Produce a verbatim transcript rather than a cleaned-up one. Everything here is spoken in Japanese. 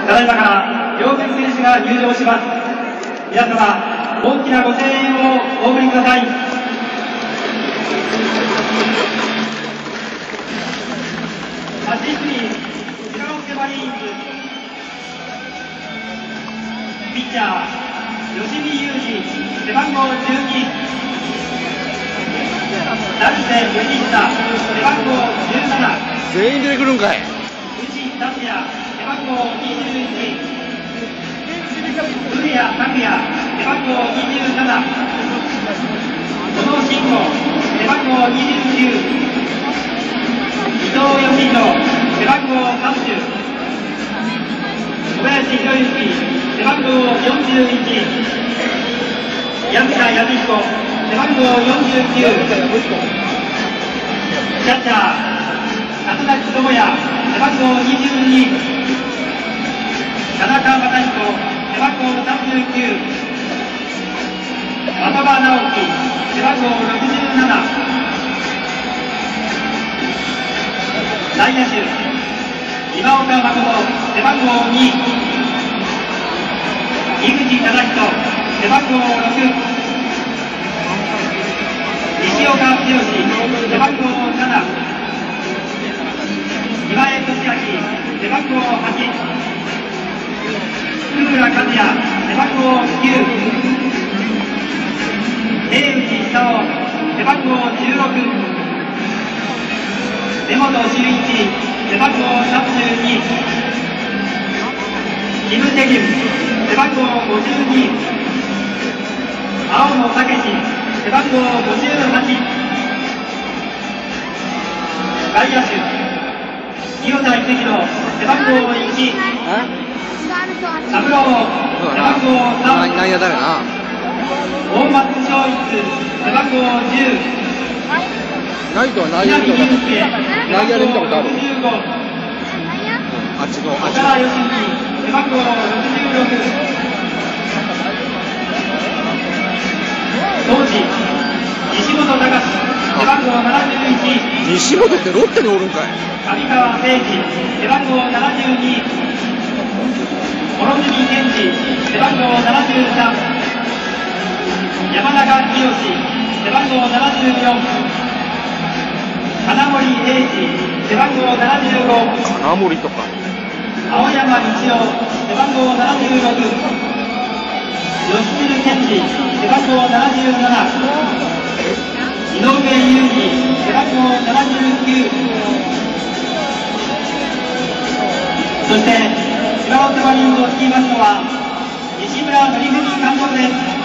ただいまから両選手が入場します。皆様、大きなご声援をお送りください。はちいちに白ロッケマリーンズ、ピッチャー吉見裕二、背番号じゅうに、成瀬義久、背番号じゅうなな、 全員出てくるんかい。 藤達也、背番号にじゅういち、古谷拓也、背番号にじゅうなな、小野慎吾、背番号にじゅうきゅう、伊藤義弘、背番号さんじゅう、小林博之、背番号よんじゅういち、薮田康彦、背番号よんじゅうきゅう、キャッチャー里崎智也、背番号にじゅうに、田中正彦、背番号さんじゅうきゅう、的場直樹、背番号ろくじゅうなな、内野手今岡誠、背番号に、井口忠人、背番号ろく、西岡剛、背番号なな、今江俊明、背番号はち、福村和也、背番号きゅう、江内久夫、背番号じゅうろく、根本修一、背番号さんじゅうに、キム・テギュン、背番号ごじゅうに、青野武史、背番号ごじゅうはち、外野手清田育弘、背番号いち、三郎、背番号さん、 内野誰な。 大松昭一、背番号じゅう、 ナイトは内野見たことある。内野で見たことある。あっちのあっちの。 岡田義樹、背番号ろくじゅうろく、当時西本隆、背番号ななじゅういち、 西本ってロッテにおるんかい。 上川誠二、背番号ななじゅうに、諸角健二、背番号ななじゅうさん、山中清、背番号ななじゅうよん、金森英二、背番号ななじゅうご、 金森とか青山道夫、背番号ななじゅうろく、吉鶴健二、背番号ななじゅうなな、井上裕二、背番号ななじゅうきゅう、そして千葉ロッテマリーンズを率いますのは西村則文監督です。